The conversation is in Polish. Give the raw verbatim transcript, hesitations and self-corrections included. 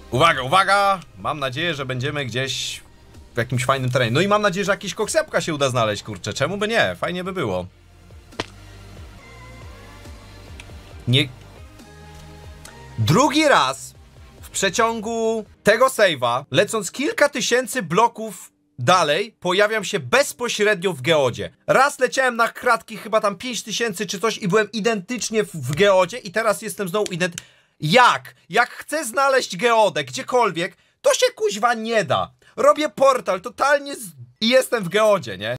Uwaga, uwaga! Mam nadzieję, że będziemy gdzieś w jakimś fajnym terenie. No i mam nadzieję, że jakieś koksepka się uda znaleźć, kurczę. Czemu by nie? Fajnie by było. Nie... Drugi raz w przeciągu tego save'a, lecąc kilka tysięcy bloków dalej, pojawiam się bezpośrednio w geodzie. Raz leciałem na kratki chyba tam pięć tysięcy czy coś i byłem identycznie w, w geodzie i teraz jestem znowu ident... Jak? Jak chcę znaleźć geodę gdziekolwiek, to się kuźwa nie da. Robię portal totalnie z... i jestem w geodzie, nie?